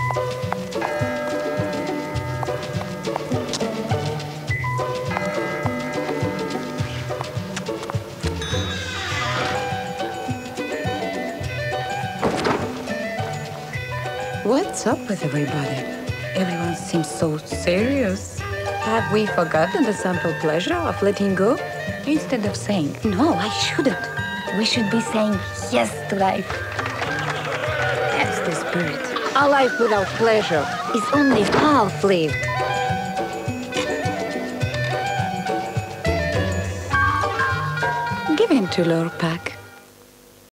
What's up with everybody? Everyone seems so serious. Have we forgotten the simple pleasure of letting go? Instead of saying, no, I shouldn't, we should be saying yes to life. That's the spirit. A life without pleasure is only half-lived. Give in to Lurpak.